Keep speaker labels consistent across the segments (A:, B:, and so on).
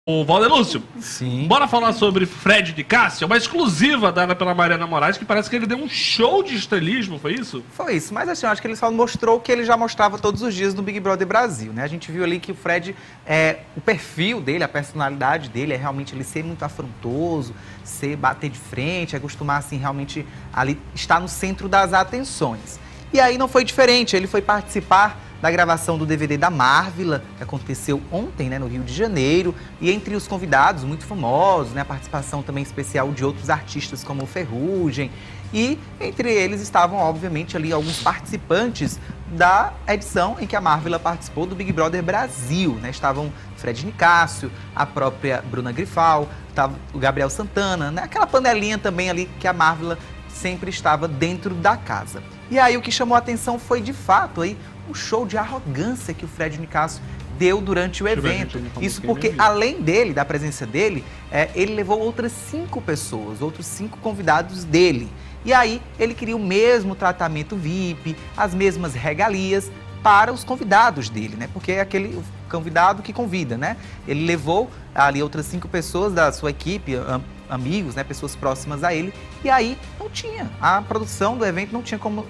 A: O Valdelúcio,
B: Sim.
A: bora falar sobre Fred Nicásio, uma exclusiva dada pela Mariana Moraes, que parece que ele deu um show de estrelismo, foi isso?
B: Foi isso, mas assim, eu acho que ele só mostrou o que ele já mostrava todos os dias no Big Brother Brasil, né? A gente viu ali que o Fred, o perfil dele, a personalidade dele é realmente ele ser muito afrontoso, bater de frente, acostumar assim realmente ali estar no centro das atenções. E aí não foi diferente, ele foi participar da gravação do DVD da Marvila, que aconteceu ontem, né, no Rio de Janeiro, e entre os convidados muito famosos, né, a participação também especial de outros artistas como o Ferrugem, e entre eles estavam, obviamente, ali alguns participantes da edição em que a Marvila participou do Big Brother Brasil, né, estavam Fred Nicásio, a própria Bruna Grifal, estava o Gabriel Santana, né, aquela panelinha também ali que a Marvila sempre estava dentro da casa. E aí o que chamou a atenção foi, de fato, aí, o show de arrogância que o Fred Nicásio deu durante o evento. Isso porque, além dele, da presença dele, ele levou outras 5 pessoas, outros 5 convidados dele. E aí ele queria o mesmo tratamento VIP, as mesmas regalias para os convidados dele, né? Porque é aquele convidado que convida, né? Ele levou ali outras 5 pessoas da sua equipe, amigos, né, pessoas próximas a ele, e aí não tinha, a produção do evento não tinha como,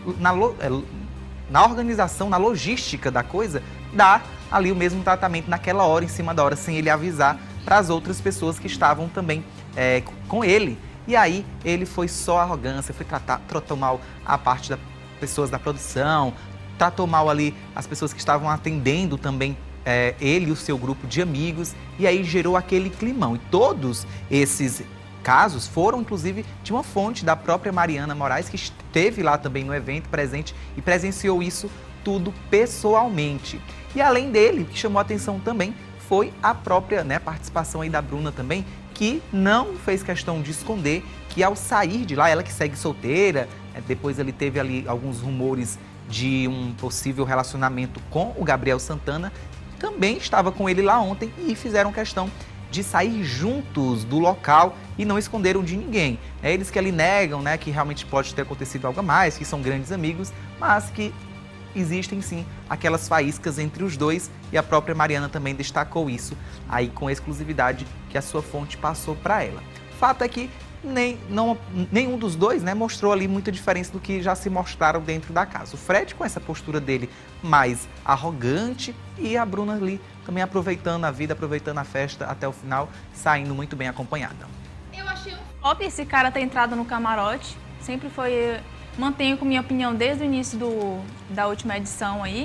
B: na organização, na logística da coisa, dar ali o mesmo tratamento naquela hora, em cima da hora, sem ele avisar para as outras pessoas que estavam também com ele. E aí ele foi só arrogância, tratou mal a parte das pessoas da produção, tratou mal ali as pessoas que estavam atendendo também ele e o seu grupo de amigos, e aí gerou aquele climão. E todos esses casos foram, inclusive, de uma fonte da própria Mariana Moraes, que esteve lá também no evento, presente, e presenciou isso tudo pessoalmente. E além dele, o que chamou a atenção também foi a própria, né, participação aí da Bruna também, que não fez questão de esconder que ao sair de lá, ela que segue solteira, depois ele teve ali alguns rumores de um possível relacionamento com o Gabriel Santana, também estava com ele lá ontem e fizeram questão de sair juntos do local e não esconderam de ninguém. Eles que ali negam, né, que realmente pode ter acontecido algo a mais, que são grandes amigos, mas que existem sim aquelas faíscas entre os dois, e a própria Mariana também destacou isso aí com exclusividade que a sua fonte passou para ela. O fato é que nenhum dos dois, né, mostrou ali muita diferença do que já se mostraram dentro da casa. O Fred com essa postura dele mais arrogante, e a Bruna ali também aproveitando a vida, aproveitando a festa até o final, saindo muito bem acompanhada.
C: Eu achei um flop esse cara ter entrado no camarote. Sempre foi... Mantenho com minha opinião desde o início da última edição aí.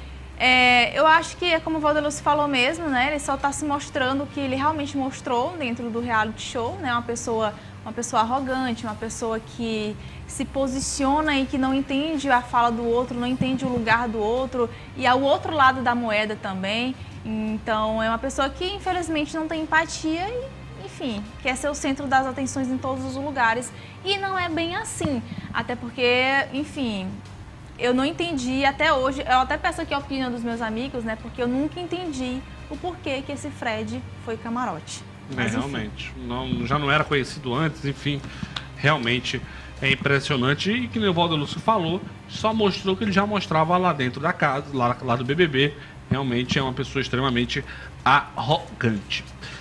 C: Eu acho que é como o Valdelúcio falou mesmo, né? Ele só está se mostrando o que ele realmente mostrou dentro do reality show, né? Uma pessoa arrogante, uma pessoa que se posiciona e que não entende a fala do outro, não entende o lugar do outro, e ao outro lado da moeda também. Então, é uma pessoa que, infelizmente, não tem empatia e, enfim, quer ser o centro das atenções em todos os lugares. E não é bem assim, até porque, enfim, eu não entendi até hoje, eu até peço aqui a opinião dos meus amigos, né, porque eu nunca entendi o porquê que esse Fred foi camarote. Mas,
A: realmente, já não era conhecido antes, enfim, realmente é impressionante, e que nem o Valdelúcio falou, só mostrou que ele já mostrava lá dentro da casa, lá do BBB, realmente é uma pessoa extremamente arrogante.